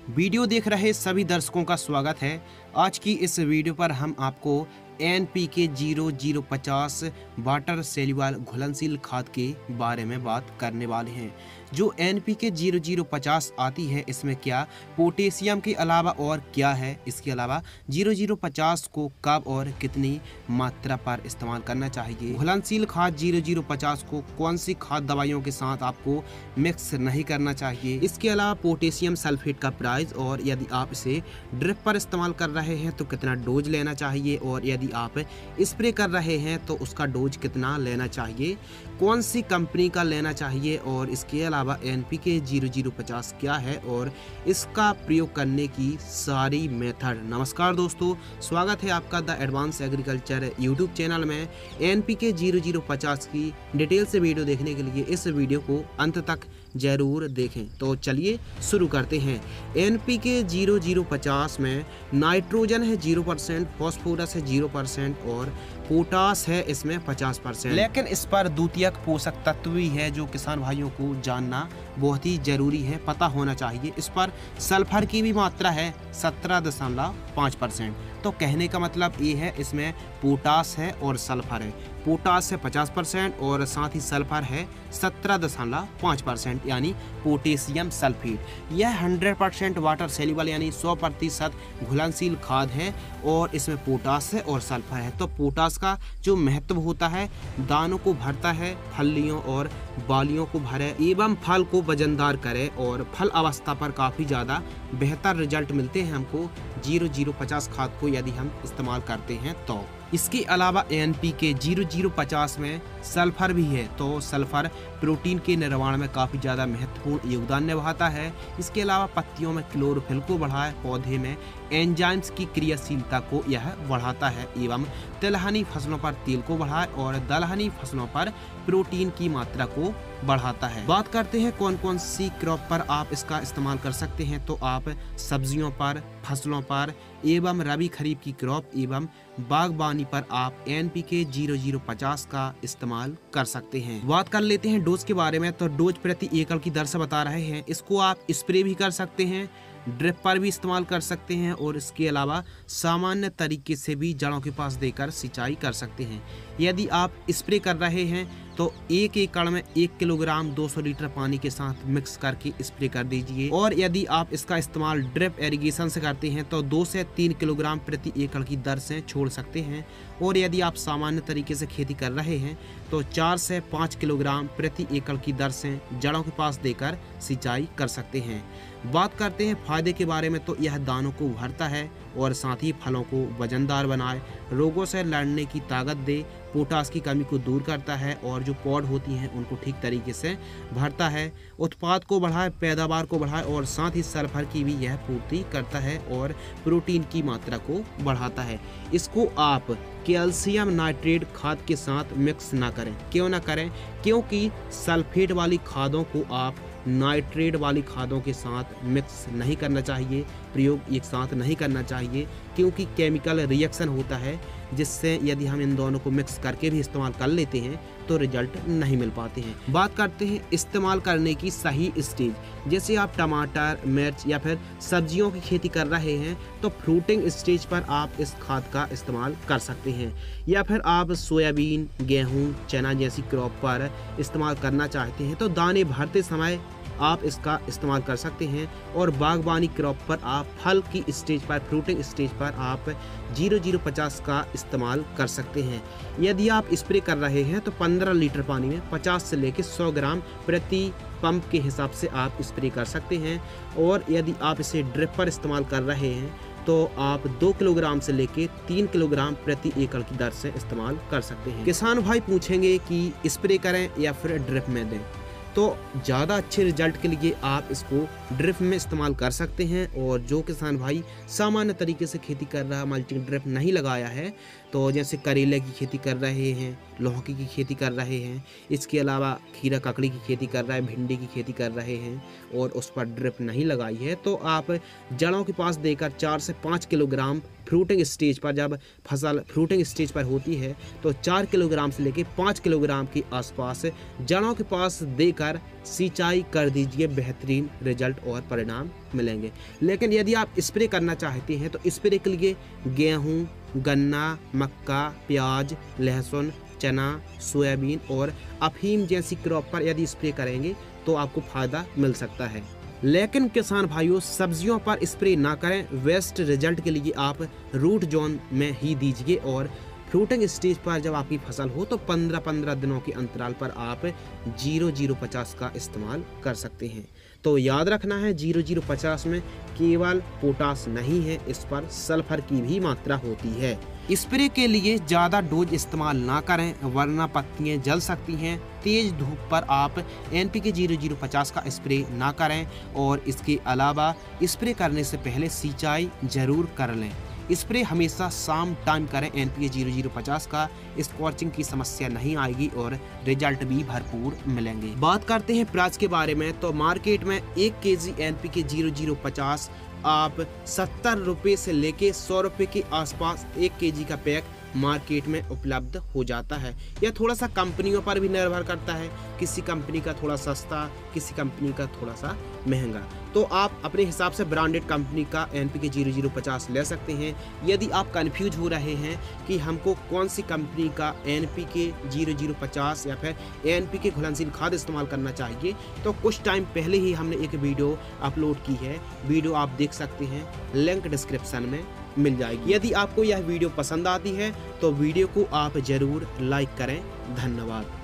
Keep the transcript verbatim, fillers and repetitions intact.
Video देख रहे सभी दर्शकों का स्वागत है। आज की इस वीडियो पर हम आपको N P K zero zero पचास वाटर सेल्युबल घुलनशील खाद के बारे में बात करने वाले हैं। जो N P K zero zero पचास आती है, इसमें क्या पोटेशियम के अलावा और क्या है, इसके अलावा जीरो जीरो पचास को कब और कितनी मात्रा पर इस्तेमाल करना चाहिए, घुलनशील खाद जीरो जीरो पचास को कौन सी खाद दवाइयों के साथ आपको मिक्स नहीं करना चाहिए, इसके अलावा पोटेशियम सल्फेट का प्राइस, और यदि आप इसे ड्रिप पर इस्तेमाल कर रहे हैं तो कितना डोज लेना चाहिए, और यदि आप स्प्रे कर रहे हैं तो उसका डोज कितना लेना चाहिए, कौन सी कंपनी का लेना चाहिए, और इसके अलावा N P K zero zero पचास क्या है और इसका प्रयोग करने की सारी मेथड। नमस्कार दोस्तों, स्वागत है आपका the advance agriculture YouTube channel में। N P K zero zero पचास की डिटेल से वीडियो देखने के लिए इस वीडियो को अंत तक जरूर देखें। तो चलिए शुरू करते हैं। N P K zero zero पचास में नाइट्रोजन है जीरो परसेंट, फॉस्फोरस है जीरो परसेंट और पोटास है इसमें पचास परसेंट। लेकिन इस पर द्वितीयक पोषक तत्व भी है जो किसान भाइयों को जानना बहुत ही जरूरी है, पता होना चाहिए। इस पर सल्फर की भी मात्रा है सत्रह दशमलव पाँच परसेंट। तो कहने का मतलब ये है, इसमें पोटास है और सल्फर है। पोटास है पचास परसेंट और साथ ही सल्फर है सत्रह दशमलव पाँच परसेंट, यानी पोटेशियम सल्फेट। यह हंड्रेड परसेंट वाटर सेल्युबल यानी सौ प्रतिशत घुलनशील खाद है और इसमें पोटास है और सल्फर है। तो पोटास का जो महत्व होता है, दानों को भरता है, फलियों और बालियों को भरे एवं फल को वजनदार करे और फल अवस्था पर काफ़ी ज़्यादा बेहतर रिजल्ट मिलते हैं हमको जीरो जीरो पचास खाद को यदि हम इस्तेमाल करते हैं तो। इसके अलावा N P K zero zero पचास में सल्फर भी है, तो सल्फर प्रोटीन के निर्माण में काफ़ी ज़्यादा महत्वपूर्ण योगदान निभाता है। इसके अलावा पत्तियों में क्लोरोफिल को बढ़ाए, पौधे में एंजाइम्स की क्रियाशीलता को यह बढ़ाता है एवं तिलहनी फसलों पर तेल को बढ़ाए और दलहनी फसलों पर प्रोटीन की मात्रा को बढ़ाता है। बात करते हैं कौन कौन सी क्रॉप पर आप इसका इस्तेमाल कर सकते हैं। तो आप सब्जियों पर, फसलों पर एवं रबी खरीफ की क्रॉप एवं बागबानी पर आप N P K zero zero पचास का इस्तेमाल कर सकते हैं। बात कर लेते हैं डोज के बारे में। तो डोज प्रति एकड़ की दर से बता रहे हैं। इसको आप स्प्रे भी कर सकते हैं, ड्रिप पर भी इस्तेमाल कर सकते हैं और इसके अलावा सामान्य तरीके से भी जड़ों के पास देकर सिंचाई कर सकते हैं। यदि आप स्प्रे कर रहे हैं तो एक एकड़ में एक किलोग्राम दो सौ लीटर पानी के साथ मिक्स करके स्प्रे कर दीजिए, और यदि आप इसका इस्तेमाल ड्रिप इरिगेशन से करते हैं तो दो से तीन किलोग्राम प्रति एकड़ की दर से छोड़ सकते हैं, और यदि आप सामान्य तरीके से खेती कर रहे हैं तो चार से पाँच किलोग्राम प्रति एकड़ की दर से जड़ों के पास देकर सिंचाई कर सकते हैं। बात करते हैं फायदे के बारे में। तो यह दानों को भरता है और साथ ही फलों को वजनदार बनाए, रोगों से लड़ने की ताकत दे, पोटास की कमी को दूर करता है और जो पौध होती हैं उनको ठीक तरीके से भरता है, उत्पाद को बढ़ाए, पैदावार को बढ़ाए और साथ ही सल्फर की भी यह पूर्ति करता है और प्रोटीन की मात्रा को बढ़ाता है। इसको आप कैल्शियम नाइट्रेट खाद के साथ मिक्स ना करें। क्यों ना करें? क्योंकि सल्फेट वाली खादों को आप नाइट्रेट वाली खादों के साथ मिक्स नहीं करना चाहिए, प्रयोग एक साथ नहीं करना चाहिए, क्योंकि केमिकल रिएक्शन होता है जिससे यदि हम इन दोनों को मिक्स करके भी इस्तेमाल कर लेते हैं तो रिजल्ट नहीं मिल पाते हैं। बात करते हैं इस्तेमाल करने की सही स्टेज। जैसे आप टमाटर, मिर्च या फिर सब्जियों की खेती कर रहे हैं तो फ्रूटिंग स्टेज पर आप इस खाद का इस्तेमाल कर सकते हैं, या फिर आप सोयाबीन, गेहूं, चना जैसी क्रॉप पर इस्तेमाल करना चाहते हैं तो दाने भरते समय आप इसका इस्तेमाल कर सकते हैं, और बागबानी क्रॉप पर आप फल की स्टेज पर, फ्रूटिंग स्टेज पर आप जीरो जीरो पचास का इस्तेमाल कर सकते हैं। यदि आप स्प्रे कर रहे हैं तो पंद्रह लीटर पानी में पचास से लेकर सौ ग्राम प्रति पंप के हिसाब से आप स्प्रे कर सकते हैं, और यदि आप इसे ड्रिप पर इस्तेमाल कर रहे हैं तो आप दो किलोग्राम से लेकर तीन किलोग्राम प्रति एकड़ की दर से इस्तेमाल कर सकते हैं। किसान भाई पूछेंगे कि स्प्रे करें या फिर ड्रिप में दें, तो ज़्यादा अच्छे रिजल्ट के लिए आप इसको ड्रिप में इस्तेमाल कर सकते हैं। और जो किसान भाई सामान्य तरीके से खेती कर रहा है, मल्चिंग ड्रिप नहीं लगाया है, तो जैसे करेले की खेती कर रहे हैं, लौकी की खेती कर रहे हैं, इसके अलावा खीरा ककड़ी की खेती कर रहा है, भिंडी की खेती कर रहे हैं और उस पर ड्रिप नहीं लगाई है, तो आप जड़ों के पास देकर चार से पाँच किलोग्राम फ्रूटिंग स्टेज पर, जब फसल फ्रूटिंग स्टेज पर होती है तो चार किलोग्राम से लेकर पाँच किलोग्राम के आसपास जड़ों के पास देकर सिंचाई कर दीजिए, बेहतरीन रिजल्ट और परिणाम मिलेंगे। लेकिन यदि आप स्प्रे करना चाहते हैं तो स्प्रे के लिए गेहूं, गन्ना, मक्का, प्याज, लहसुन, चना, सोयाबीन और अफीम जैसी क्रॉप पर यदि स्प्रे करेंगे तो आपको फायदा मिल सकता है। लेकिन किसान भाइयों, सब्जियों पर स्प्रे ना करें। बेस्ट रिजल्ट के लिए आप रूट जोन में ही दीजिए और फ्रूटिंग स्टेज पर जब आपकी फसल हो तो पंद्रह पंद्रह दिनों के अंतराल पर आप जीरो जीरो पचास का इस्तेमाल कर सकते हैं। तो याद रखना है, जीरो जीरो पचास में केवल पोटास नहीं है, इस पर सल्फर की भी मात्रा होती है। स्प्रे के लिए ज़्यादा डोज इस्तेमाल ना करें वरना पत्तियां जल सकती हैं। तेज धूप पर आप N P K zero zero पचास का स्प्रे ना करें और इसके अलावा स्प्रे करने से पहले सिंचाई जरूर कर लें। स्प्रे हमेशा शाम टाइम करें N P K zero zero पचास का, स्कॉर्चिंग की समस्या नहीं आएगी और रिजल्ट भी भरपूर मिलेंगे। बात करते हैं प्राइस के बारे में, तो मार्केट में एक K G N P K zero zero पचास आप सत्तर रुपये से लेके सौ रुपये के आसपास एक के जी का पैक मार्केट में उपलब्ध हो जाता है। यह थोड़ा सा कंपनियों पर भी निर्भर करता है, किसी कंपनी का थोड़ा सस्ता, किसी कंपनी का थोड़ा सा महंगा। तो आप अपने हिसाब से ब्रांडेड कंपनी का N P K zero zero पचास ले सकते हैं। यदि आप कंफ्यूज हो रहे हैं कि हमको कौन सी कंपनी का N P K zero zero पचास या फिर एन पी के घुलनशील खाद इस्तेमाल करना चाहिए, तो कुछ टाइम पहले ही हमने एक वीडियो अपलोड की है, वीडियो आप देख सकते हैं, लिंक डिस्क्रिप्शन में मिल जाएगी। यदि आपको यह वीडियो पसंद आती है तो वीडियो को आप जरूर लाइक करें। धन्यवाद।